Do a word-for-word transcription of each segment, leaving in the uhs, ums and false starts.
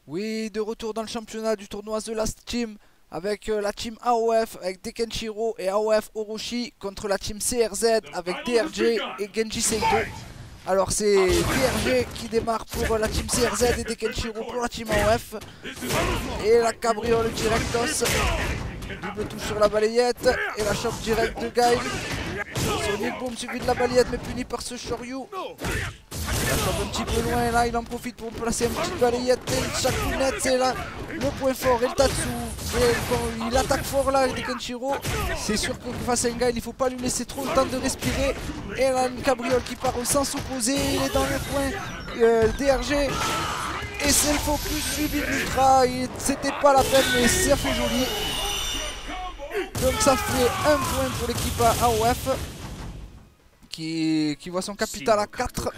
Oui, de retour dans le championnat du tournoi The Last Team avec euh, la team A O F avec Dkenshiro et AoF Orochi contre la team C R Z avec D R J et Ginji Seito. Alors c'est D R J qui démarre pour la team C R Z et Dkenshiro pour la team A O F. Et la cabriole directos. Double touche sur la balayette et la chope direct de Guile. Sonic Boom suivi de la balayette mais puni par ce Shoryu. La chope un petit peu loin et là il en profite pour placer une petite balayette et le Shakunette, c'est là le point fort et le Tatsu. Et quand il attaque fort là, Dkenshiro, c'est sûr que face à un Guile il faut pas lui laisser trop le temps de respirer. Et là une cabriole qui part au sens opposé, il est dans le coin, euh, D R G. Et c'est le focus suivi de l'ultra, c'était pas la peine mais ça fait joli. Donc ça fait un point pour l'équipe A O F qui, qui voit son capital à quatre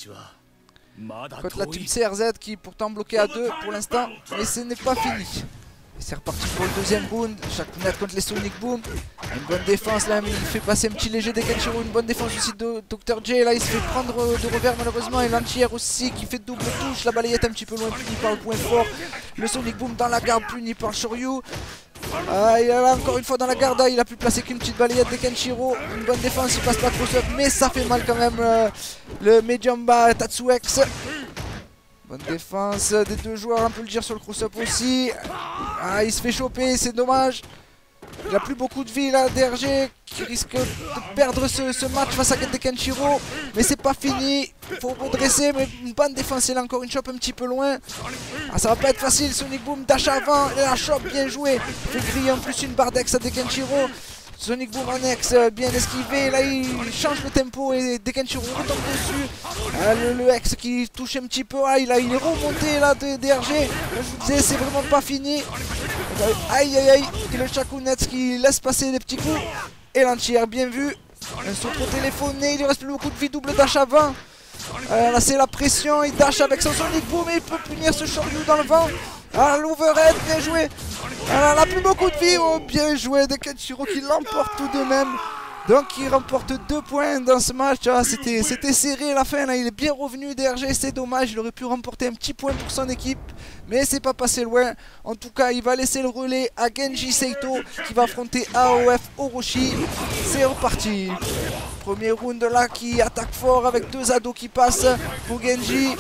contre la team C R Z qui est pourtant bloquée à deux pour l'instant, mais ce n'est pas fini. Et c'est reparti pour le deuxième round, Shakunette contre les Sonic Boom. Une bonne défense là, il fait passer un petit léger Dkenshiro, une bonne défense aussi de docteur J. Là il se fait prendre de revers malheureusement, et l'entière aussi qui fait double touche, la balayette un petit peu loin, puni par le point fort. Le Sonic Boom dans la garde, puni par Shoryu. Ah, il est là encore une fois dans la garde, il a pu placer qu'une petite balayette de Dkenshiro. Une bonne défense, il passe pas trop up, mais ça fait mal quand même. euh, Le medium bas Tatsu X. Bonne défense des deux joueurs, on peut le dire sur le cross-up aussi. Ah, il se fait choper, c'est dommage. Il a plus beaucoup de vie là, D R G qui risque de perdre ce, ce match face à Dkenshiro. Mais c'est pas fini, faut redresser, mais une bonne défense, il a encore une chope un petit peu loin. Ah, ça va pas être facile, Sonic Boom dash avant, et la chope bien jouée. Il fait griller en plus une barre d'ex à Dkenshiro. Sonic Boom en ex, bien esquivé, là il change le tempo et Dkenshiro retombe dessus. Ah, le, le ex qui touche un petit peu, ah, il, a, il est remonté là de D R G. Je vous disais, c'est vraiment pas fini. Aïe aïe aïe, et le Shakunette qui laisse passer des petits coups. Et l'entière, bien vu. Un saut trop téléphoné, il lui reste plus beaucoup de vie, double dash avant. Euh, là c'est la pression, il dash avec son Sonic Boom et il peut punir ce Shoryu dans le vent. Ah, l'overhead, bien joué. Ah, là, plus beaucoup de vie, oh, bien joué Dkenshiro qui l'emporte tout de même. Donc il remporte deux points dans ce match. Ah, c'était serré à la fin, là, il est bien revenu D R G, c'est dommage, il aurait pu remporter un petit point pour son équipe. Mais c'est pas passé loin. En tout cas, il va laisser le relais à Ginji Seito qui va affronter AoF Orochi. C'est reparti. Premier round là qui attaque fort avec deux ados qui passent pour Genji.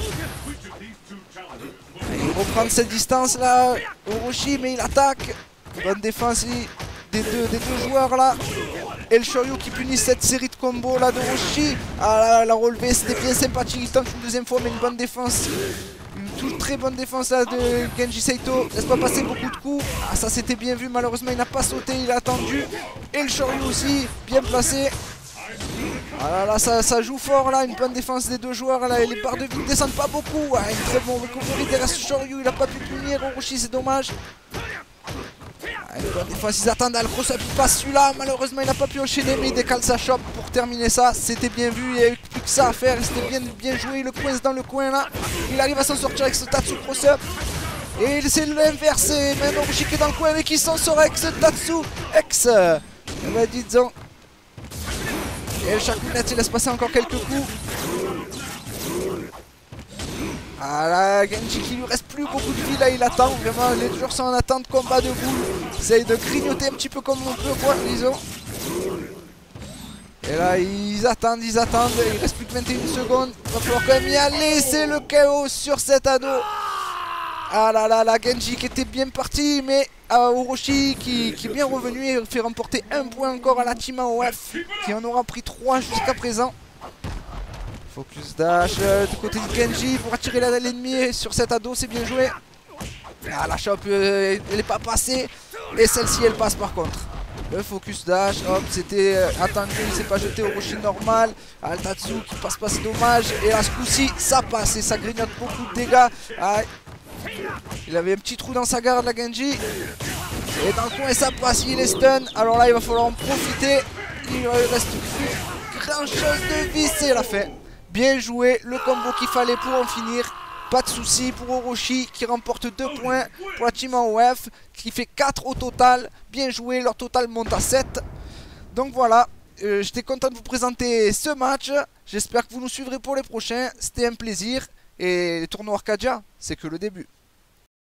Il reprend cette distance là, Orochi, mais il attaque. Bonne défense des deux, des deux joueurs là. Et le Shoryu qui punit cette série de combos là d'Orochi. Ah là, la relevée c'était bien sympathique, il tente une deuxième fois mais une bonne défense. Une toute très bonne défense là de Ginji Seito. Laisse pas passer beaucoup de coups. Ah, ça c'était bien vu, malheureusement il n'a pas sauté, il a attendu. Et le Shoryu aussi, bien placé. Ah là là, ça, ça joue fort là, une bonne défense des deux joueurs là, les barres de vie ne descendent pas beaucoup. Ah, une très bonne recovery derrière ce Shoryu, il n'a pas pu punir Orochi, c'est dommage. Ah, une bonne défense, ils attendent à le cross-up, il passe celui-là, malheureusement il n'a pas pu enchaîner mais il décale sa chope pour terminer ça. C'était bien vu, il n'y avait plus que ça à faire, c'était bien, bien joué, il le coince dans le coin là. Il arrive à s'en sortir avec ce Tatsu cross-up. Et c'est l'inverse, maintenant Orochi qui est dans le coin mais qui s'en sort avec ce Tatsu X. On va dire disons. Et le Shakunette il laisse passer encore quelques coups. Ah là, Genji qui lui reste plus beaucoup de vie là, il attend vraiment, les joueurs sont en attente, combat debout. Il essaye de grignoter un petit peu comme on peut quoi, disons. Et là ils attendent, ils attendent, il reste plus que vingt et une secondes. Il va falloir quand même y aller, c'est le chaos sur cet ado. Ah là là là, Genji qui était bien parti, mais euh, Orochi qui, qui est bien revenu et fait remporter un point encore à la team A O F qui en aura pris trois jusqu'à présent. Focus dash euh, du côté de Genji pour attirer l'ennemi sur cet ado, c'est bien joué. Ah, la chope euh, elle n'est pas passée et celle-ci elle passe par contre. Le focus dash, hop, c'était euh, attendu, il s'est pas jeté Orochi normal. Ah, le Tatsu qui passe pas, c'est dommage. Et là ce coup-ci ça passe et ça grignote beaucoup de dégâts. Ah, il avait un petit trou dans sa garde la Genji. Et dans le coin ça passe, il est stun. Alors là il va falloir en profiter. Il reste plus grand chose de vie, c'est la fin. Bien joué, le combo qu'il fallait pour en finir. Pas de soucis pour Orochi qui remporte deux points pour la team A O F qui fait quatre au total. Bien joué, leur total monte à sept. Donc voilà, euh, j'étais content de vous présenter ce match. J'espère que vous nous suivrez pour les prochains. C'était un plaisir. Et les tournois Arcadia, c'est que le début.